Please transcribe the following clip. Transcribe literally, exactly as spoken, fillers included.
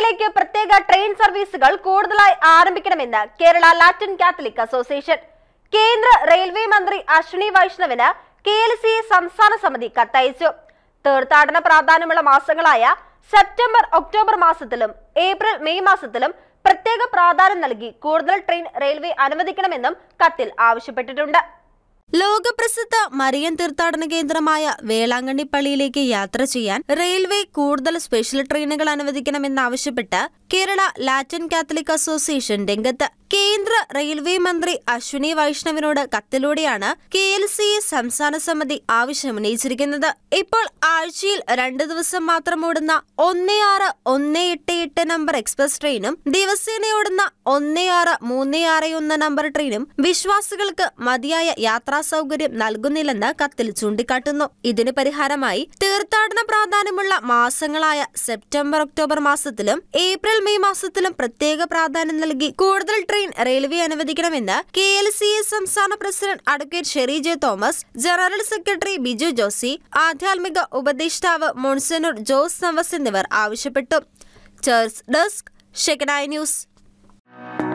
കേരളത്തിലേക്ക് പ്രത്യേക ട്രെയിൻ സർവീസുകൾ കൂടുതലായി ആരംഭിക്കണമെന്ന് കേരള ലാറ്റിൻ കാത്തലിക് അസോസിയേഷൻ. കേന്ദ്ര റെയിൽവേ മന്ത്രി അശ്വിനി വൈഷ്ണവിന് കെ എൽ സി സംസ്ഥാന സമിതി കത്തയച്ചു. തീർത്ഥാടന പ്രാധാന്യമുള്ള മാസങ്ങളായ സെപ്റ്റംബർ ഒക്ടോബർ മാസത്തിലും ഏപ്രിൽ മെയ് മാസത്തിലും പ്രത്യേക പ്രാധാന്യം നൽകി കൂടുതൽ ട്രെയിൻ റെയിൽവേ അനുവദിക്കണമെന്നും കത്തിൽ ആവശ്യപ്പെട്ടിട്ടുണ്ട്. ലോകപ്രസിദ്ധ മരിയൻ തീർത്ഥാടന കേന്ദ്രമായ വേളാങ്കണ്ണി പള്ളിയിലേക്ക് യാത്ര ചെയ്യാൻ റെയിൽവേ കൂടുതൽ സ്പെഷ്യൽ ട്രെയിനുകൾ അനുവദിക്കണമെന്നാവശ്യപ്പെട്ട് കേരള ലാറ്റിൻ കാത്തലിക് അസോസിയേഷൻ രംഗത്ത്. കേന്ദ്ര റെയിൽവേ മന്ത്രി അശ്വിനി വൈഷ്ണവിനോട് കത്തിലൂടെയാണ് കെ എൽ സി സംസ്ഥാന സമിതി ആവശ്യമുന്നയിച്ചിരിക്കുന്നത്. ഇപ്പോൾ ആഴ്ചയിൽ രണ്ടു ദിവസം മാത്രം ഓടുന്ന ഒന്ന് ആറ് ഒന്ന് എട്ട് എട്ട് നമ്പർ എക്സ്പ്രസ് ട്രെയിനും ദിവസേന ഓടുന്ന ഒന്ന് ആറ് മൂന്ന് ആറ് ഒന്ന് നമ്പർ ട്രെയിനും വിശ്വാസികൾക്ക് മതിയായ യാത്രാ സൗകര്യം നൽകുന്നില്ലെന്ന് കത്തിൽ ചൂണ്ടിക്കാട്ടുന്നു. ഇതിന് പരിഹാരമായി തീർത്ഥാടന പ്രാധാന്യമുള്ള മാസങ്ങളായ സെപ്റ്റംബർ ഒക്ടോബർ മാസത്തിലും ഏപ്രിൽ മെയ് മാസത്തിലും പ്രത്യേക പ്രാധാന്യം നൽകി കൂടുതൽ ട്രെയിൻ റെയിൽവേ അനുവദിക്കണമെന്ന് കെ എൽ സി എ സംസ്ഥാന president advocate Sherry J Thomas, general secretary Biju Josy, ആധ്യാത്മിക ഉപദേഷ്ടാവ് മോൺസനൂർ ജോസ് നവസ് എന്നിവർ ആവശ്യപ്പെട്ടു. Church desk, Shekinah news.